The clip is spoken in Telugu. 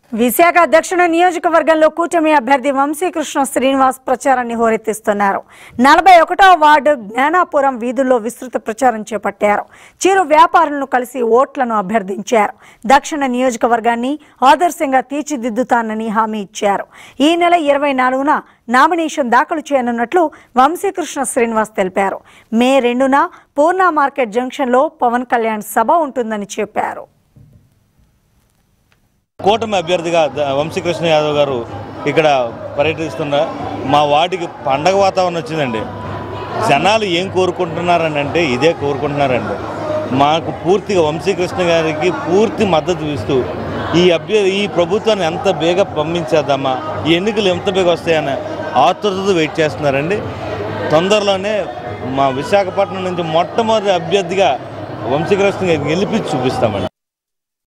విశాఖ దక్షిణ నియోజకవర్గంలో కూటమి అభ్యర్థి వంశీ కృష్ణ శ్రీనివాస్ ప్రచారాన్ని హోరెత్తిస్తున్నారు. 41వ వార్డు జ్ఞానాపురం వీధుల్లో విస్తృత ప్రచారం చేపట్టారు. చిరు వ్యాపారులను కలిసి ఓట్లను అభ్యర్థించారు. దక్షిణ నియోజకవర్గాన్ని ఆదర్శంగా తీర్చిదిద్దుతానని హామీ ఇచ్చారు. ఈ నెల 24న నామినేషన్ దాఖలు చేయనున్నట్లు వంశీ కృష్ణ శ్రీనివాస్ తెలిపారు. మే 2న పూర్ణ మార్కెట్ జంక్షన్లో పవన్ కళ్యాణ్ సభ ఉంటుందని చెప్పారు. కూటమి అభ్యర్థిగా వంశీ కృష్ణ యాదవ్ గారు ఇక్కడ పర్యటిస్తున్న మా వార్డుకి పండగ వాతావరణం వచ్చిందండి. జనాలు ఏం కోరుకుంటున్నారని అంటే ఇదే కోరుకుంటున్నారండి. మాకు పూర్తిగా వంశీ కృష్ణ గారికి పూర్తి మద్దతు ఇస్తూ ఈ ప్రభుత్వాన్ని ఎంత బేగా పంపించేద్దామా, ఈ ఎన్నికలు ఎంత బేగా వస్తాయని ఆతృతతో వెయిట్ చేస్తున్నారండి. తొందరలోనే మా విశాఖపట్నం నుంచి మొట్టమొదటి అభ్యర్థిగా వంశీ కృష్ణ గారికి గెలిపించి చూపిస్తామండి.